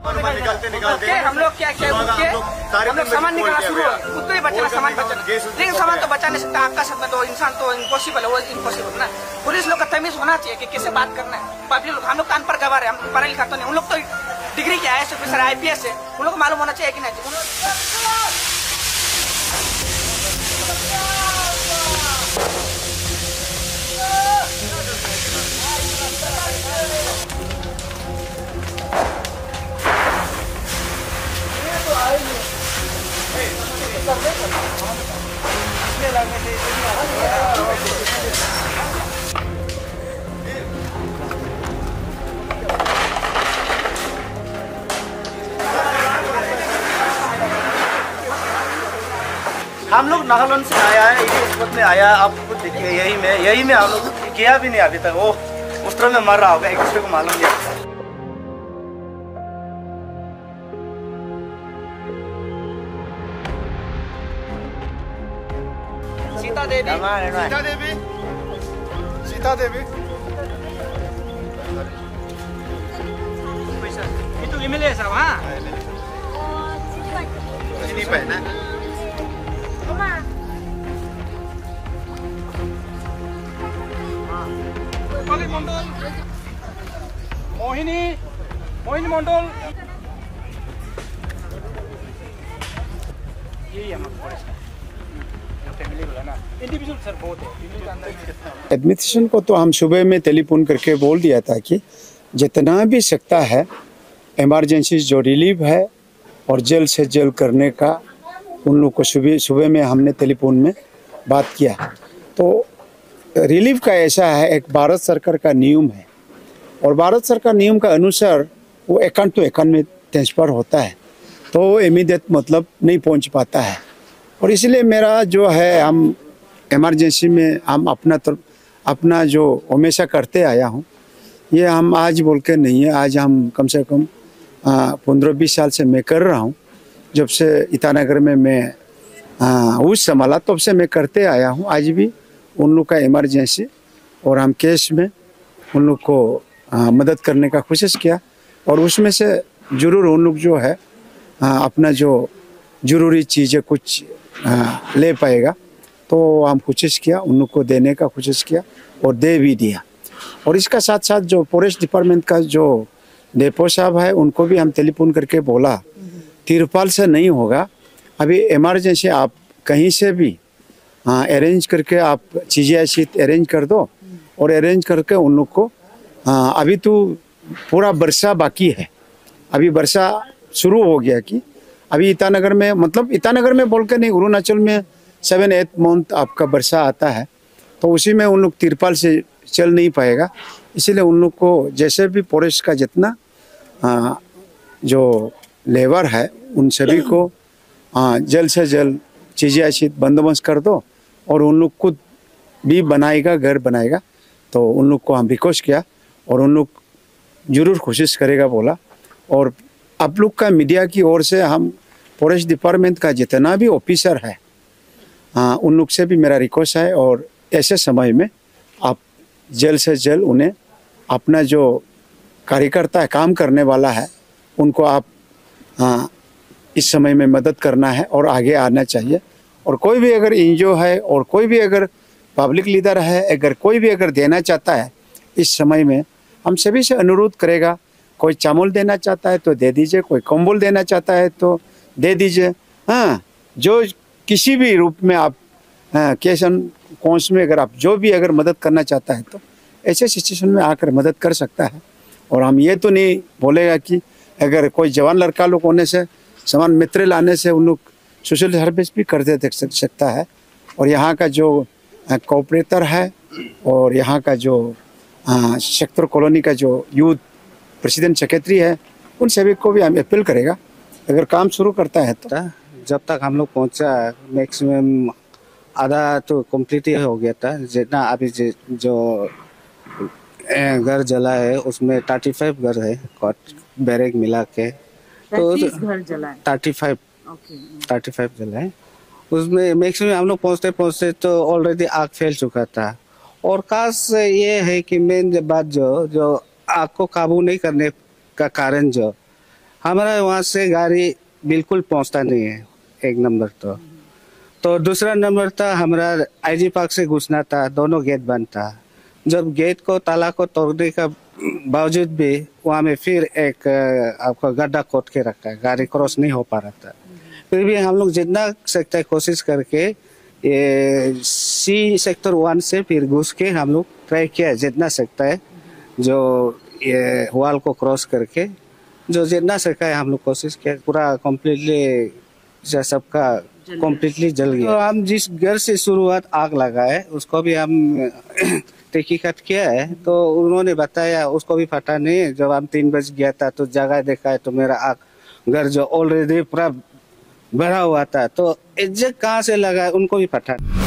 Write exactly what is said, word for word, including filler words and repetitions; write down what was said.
निकलते निकलते हम लोग क्या क्या हम लोग सामान निकालना शुरू हो उतना ही बचाना सामान बचाना, लेकिन सामान तो बचा नहीं सकता। आपका साथ में तो इंसान तो इम्पॉसिबल है, वो इम्पॉसिबल ना। पुलिस लोग का तमीज होना चाहिए कि कैसे बात करना है। पब्लिक लोग, हम लोग तो अनपढ़ गवार है, हम पढ़ा लिखा तो नहीं। उन लोग तो डिग्री के I S officer I P S है, उन लोग को मालूम होना चाहिए कि नहीं। हम लोग नागालैंड से आया है, इस वक्त में आया। आप खुद देखिए, यही में यही में हम लोग किया भी नहीं अभी तक। वो उस तरह में मर रहा होगा, एक दूसरे को मालूम नहीं। Sita Devi, Sita Devi, Sita Devi itu email ya sama? Sini Pak, nah. Mohiनी मंडल, मोहिनी मोहिनी मंडल, यही है इंडिविजुअल सर बहुत है। एडमिनिस्ट्रेशन को तो हम सुबह में टेलीफोन करके बोल दिया था कि जितना भी सकता है इमरजेंसी जो रिलीफ है और जल्द से जल्द करने का उन लोग को सुबह सुबह में हमने टेलीफोन में बात किया। तो रिलीफ का ऐसा है, एक भारत सरकार का नियम है और भारत सरकार नियम का अनुसार वो अकाउंट टू अकाउंट में ट्रांसफर होता है, तो वो इमीडिएट मतलब नहीं पहुंच पाता है। और इसलिए मेरा जो है, हम इमरजेंसी में हम अपना तो अपना जो हमेशा करते आया हूँ, ये हम आज बोल के नहीं है। आज हम कम से कम पंद्रह बीस साल से मैं कर रहा हूँ। जब से ईटानगर में मैं उस संभाला तब से मैं करते आया हूँ। आज भी उन लोग का इमरजेंसी और हम केस में उन लोग को आ, मदद करने का कोशिश किया और उसमें से ज़रूर उन लोग जो है आ, अपना जो ज़रूरी चीज़ें कुछ आ, ले पाएगा, तो हम कोशिश किया उन लोग को देने का कोशिश किया और दे भी दिया। और इसका साथ साथ जो फॉरेस्ट डिपार्टमेंट का जो डेपो साहब है, उनको भी हम टेलीफोन करके बोला तिरपाल से नहीं होगा, अभी इमरजेंसी आप कहीं से भी हाँ अरेंज करके आप चीज़ें ऐसी अरेंज कर दो और अरेंज करके उन लोग को हाँ, अभी तो पूरा वर्षा बाकी है, अभी वर्षा शुरू हो गया कि अभी ईटानगर में, मतलब ईटानगर में बोल के नहीं, अरुणाचल में सेवन एट मंथ आपका वर्षा आता है, तो उसी में उन लोग तिरपाल से चल नहीं पाएगा। इसीलिए उन लोग को जैसे भी फॉरेस्ट का जितना आ, जो लेबर है उन सभी को आ, जल्द से जल्द चीज़ें ऐसी बंदोबस्त कर दो और उन लोग खुद भी बनाएगा, घर बनाएगा। तो उन लोग को हम रिक्वेस्ट किया और उन लोग जरूर कोशिश करेगा बोला। और आप लोग का मीडिया की ओर से हम फॉरेस्ट डिपार्टमेंट का जितना भी ऑफिसर है आ, उन लोग से भी मेरा रिक्वेस्ट है, और ऐसे समय में आप जल्द से जल्द उन्हें अपना जो कार्यकर्ता है, काम करने वाला है, उनको आप आ, इस समय में मदद करना है और आगे आना चाहिए। और कोई भी अगर एनजीओ है और कोई भी अगर पब्लिक लीडर है, अगर कोई भी अगर देना चाहता है इस समय में, हम सभी से अनुरोध करेगा, कोई चावल देना चाहता है तो दे दीजिए, कोई कंबल देना चाहता है तो दे दीजिए। हाँ, जो किसी भी रूप में आप कैश एंड कॉन्स में अगर आप जो भी अगर मदद करना चाहता है तो ऐसे सिचुएशन में आकर मदद कर सकता है। और हम ये तो नहीं बोलेगा कि अगर कोई जवान लड़का लोग होने से, समान मित्र लाने से उन लोग सोशल सर्विस भी करते देख सकता है। और यहाँ का जो कोऑपरेटर है और यहाँ का जो सेक्टर कॉलोनी का जो यूथ प्रेसिडेंट सेक्रेटरी है, उन सभी को भी हम अपील करेगा अगर काम शुरू करता है तो। जब तक हम लोग पहुँचा मैक्सिमम आधा तो कंप्लीट ही हो गया था। जितना अभी जो घर जला है उसमें थर्टी फाइव घर है, बैरक मिला के तो घर जला है, थर्टी फाइव थर्टी फाइव जला है। उसमें मैक्सिमम हम लोग पहुँचते पहुँचते तो ऑलरेडी आग फैल चुका था। और खास ये है कि मेन बात जो जो आग को काबू नहीं करने का कारण जो हमारा वहाँ से गाड़ी बिल्कुल पहुँचता नहीं है, एक नंबर तो तो दूसरा नंबर था हमारा आईजी पार्क से घुसना था, दोनों गेट बंद था। जब गेट को ताला को तोड़ने का बावजूद भी वहाँ में फिर एक आपका गड्ढा खोद के रखा है, गाड़ी क्रॉस नहीं हो पा रहा था। फिर भी हम लोग जितना सकता है कोशिश करके ये सी सेक्टर वन से फिर घुस के हम लोग ट्राई किया जितना सकता है, जो ये वॉल को क्रॉस करके जो जितना सकता है हम लोग कोशिश किया। पूरा कम्प्लीटली सबका कम्प्लीटली जल गया। तो हम जिस घर से शुरुआत आग लगा है उसको भी हम तहकीकात किया है, तो उन्होंने बताया उसको भी पता नहीं। जब हम तीन बज गया था तो जगह देखा है तो मेरा आग घर जो ऑलरेडी पूरा भरा हुआ था, तो एग्जैक्ट कहाँ से लगा है उनको भी पता नहीं।